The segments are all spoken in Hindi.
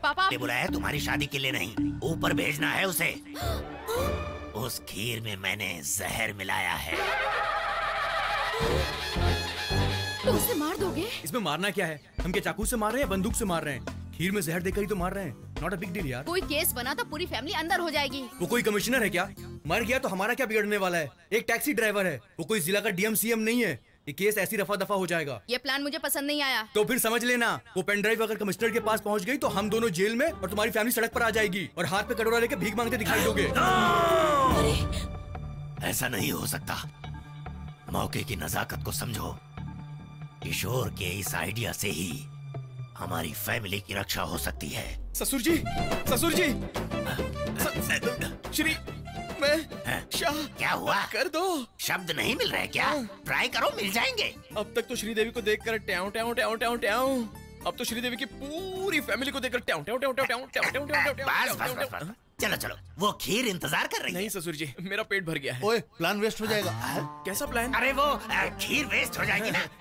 पापा बुलाया है तुम्हारी शादी के लिए नहीं, ऊपर भेजना है उसे। उस खीर में मैंने जहर मिलाया है। तो उसे मार दोगे? इसमें मारना क्या है? हम क्या चाकू से मार रहे हैं या बंदूक से मार रहे हैं? खीर में जहर देकर ही तो मार रहे हैं। नॉट अ बिग डील यार। कोई केस बना तो पूरी फैमिली अंदर हो जाएगी। वो कोई कमिश्नर है क्या? मर गया तो हमारा क्या बिगड़ने वाला है? एक टैक्सी ड्राइवर है, वो कोई जिला का डीएम सीएम नहीं है। ये केस ऐसी रफा दफा हो जाएगा। ये प्लान मुझे पसंद नहीं आया। तो फिर समझ लेना, वो पेन ड्राइव अगर कमिश्नर के पास पहुंच गई तो हम दोनों जेल में और तुम्हारी फैमिली सड़क पर आ जाएगी और हाथ पे कटोरा लेके भीख मांगते दिखाई दोगे। ऐसा नहीं हो सकता। मौके की नजाकत को समझो। किशोर के इस आइडिया से ही हमारी फैमिली की रक्षा हो सकती है। ससुर जी, ससुर जी, श्री मैं शाह। क्या हुआ? कर दो। शब्द नहीं मिल रहे क्या? ट्राई करो, मिल जाएंगे। अब तक तो श्रीदेवी को देखकर ट्याऊ ट्याऊ ट्याऊ ट्याऊ ट्याऊ, अब तो श्रीदेवी की पूरी फैमिली को देखकर ट्याऊ ट्याऊ ट्याऊ ट्याऊ ट्याऊ ट्याऊ ट्याऊ ट्याऊ ट्याऊ। बस बस बस बस। चलो चलो, वो खीर इंतजार कर रही है। नहीं ससुर जी, मेरा पेट भर गया है। ओए, प्लान वेस्ट हो जाएगा। कैसा प्लान? अरे वो खीर वेस्ट हो जाएगी ना।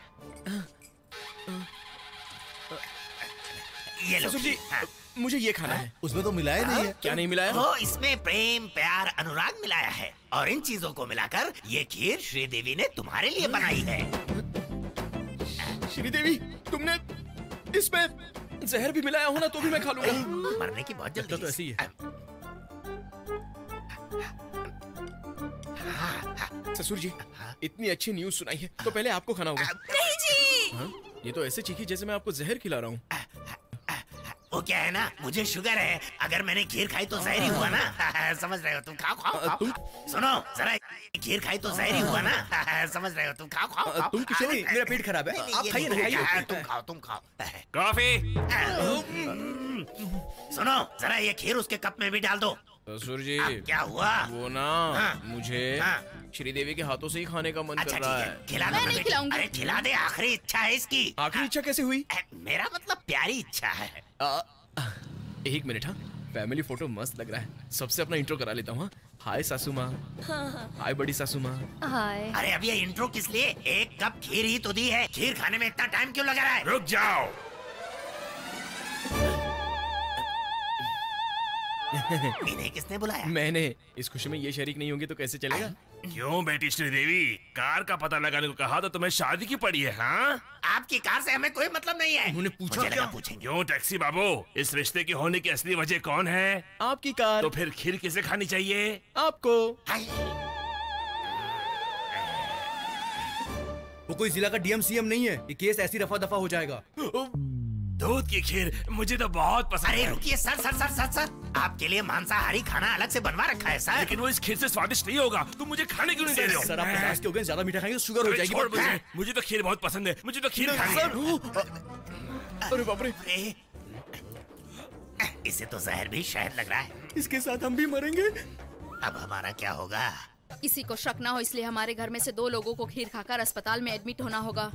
ये लो ससुर जी, हाँ। मुझे ये खाना है। उसमें तो मिलाया नहीं है। क्या नहीं मिलाया? वो इसमें प्रेम, प्यार, अनुराग मिलाया है और इन चीजों को मिलाकर ये खीर श्रीदेवी ने तुम्हारे लिए बनाई है। श्रीदेवी, तुमने इसमें जहर भी मिलाया हो ना तो भी मैं खा लूंगा। मरने की बहुत जल्दी तो ऐसी है। ससुर जी, इतनी अच्छी न्यूज सुनाई है तो पहले आपको खाना होगा। नहीं जी। हाँ? ये तो ऐसे चीखी जैसे मैं आपको जहर खिला रहा हूँ। वो क्या है ना, मुझे शुगर है, अगर मैंने खीर खाई तो जहरी हुआ ना। समझ रहे हो तुम? खाओ खाओ खाओ। सुनो जरा, खीर खाई तो जहरी हुआ ना। समझ रहे हो तुम? खाओ खाओ खाओ। तुम किशोर, मेरा पेट खराब है, आप खाइए ना, खाइए। तुम खाओ तुम खाओ। कॉफी। सुनो जरा, ये खीर उसके कप में भी डाल दो। ससुर जी, क्या हुआ? वो ना मुझे श्रीदेवी के हाथों से ही खाने का मन अच्छा कर रहा ठीक है। है, खिला दो मैं ना नहीं बेटी। खिलाऊंगी। अरे खिला दे, आखिरी इच्छा है इसकी। आखिरी इच्छा कैसे हुई? मेरा मतलब प्यारी इच्छा है। एक मिनट। हाँ, फैमिली फोटो मस्त लग रहा है। सबसे अपना इंट्रो करा लेता हूँ। हाय सासू माँ। हाय बड़ी सासू माँ। हाय। अरे अब ये इंट्रो किस लिए? एक कप खीर ही तो दी है, खीर खाने में इतना टाइम क्यों लगा रहा है? रुक जाओ। इन्हें किसने बुलाया? मैंने। इस खुशी में ये शरीक नहीं होंगे तो कैसे चलेगा? क्यों बेटी श्रीदेवी, कार का पता लगाने को कहा तो तुम्हें शादी की पड़ी है? हाँ, आपकी कार से हमें कोई मतलब नहीं है। उन्होंने पूछा मुझे क्या? लगा पूछेंगे। क्यों टैक्सी बाबू, इस रिश्ते की होने की असली वजह कौन है? आपकी कार। तो फिर खीर किसे खानी चाहिए? आपको। हाय। वो कोई जिला का डीएम सीएम नहीं है। ये केस ऐसी रफा दफा हो जाएगा। दूध की खीर मुझे तो बहुत पसंद अरे है। रुकिए sir sir sir sir sir, आपके लिए मांसाहारी खाना अलग से बनवा रखा है सर। लेकिन वो इस खीर से स्वादिष्ट नहीं होगा। तुम मुझे खाने क्यों नहीं दे रहे हो? सर आप 50 के हो गए, ज्यादा मीठा खाएंगे तो शुगर हो जाएगी। छोड़ मुझे, मुझे तो खीर बहुत पसंद है। मुझे तो खीर खानी है। अरे बाप रे, अरे, इसे तो जहर भी शहद लग रहा है। इसके साथ हम भी मरेंगे। अब हमारा क्या होगा? किसी को शक ना हो इसलिए हमारे घर में से 2 लोगों को खीर खाकर अस्पताल में एडमिट होना होगा।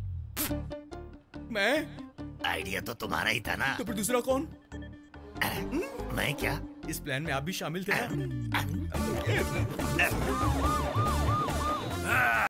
मैं? आइडिया तो तुम्हारा ही था ना। तो फिर दूसरा कौन? मैं क्या? इस प्लान में आप भी शामिल थे ना?